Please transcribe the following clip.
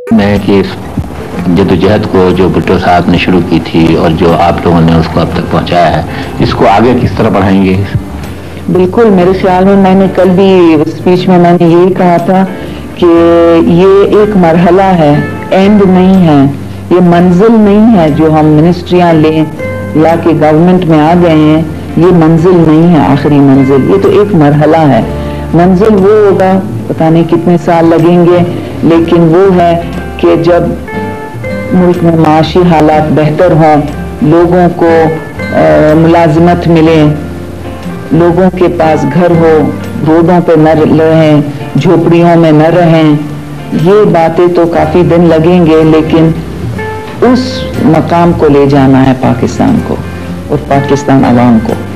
मैं कि इस जद्दोजहद को जो भुट्टो साहब ने शुरू की थी और जो आप लोगों ने उसको अब तक पहुंचाया है, इसको आगे किस तरह बढ़ाएंगे? बिल्कुल, मेरे ख्याल में मैंने कल भी स्पीच में मैंने यही कहा था कि ये एक मरहला है, एंड नहीं है, ये मंजिल नहीं है। जो हम मिनिस्ट्रियां लें या कि गवर्नमेंट में आ गए हैं, ये मंजिल नहीं है, आखिरी मंजिल। ये तो एक मरहला है। मंजिल वो होगा, पता नहीं कितने साल लगेंगे, लेकिन वो है कि जब मुल्क में माशी हालात बेहतर हों, लोगों को मुलाजिमत मिले, लोगों के पास घर हो, रोडों पे न रहें, झोपड़ियों में न रहें। ये बातें तो काफी दिन लगेंगे, लेकिन उस मकाम को ले जाना है पाकिस्तान को और पाकिस्तान आवाम को।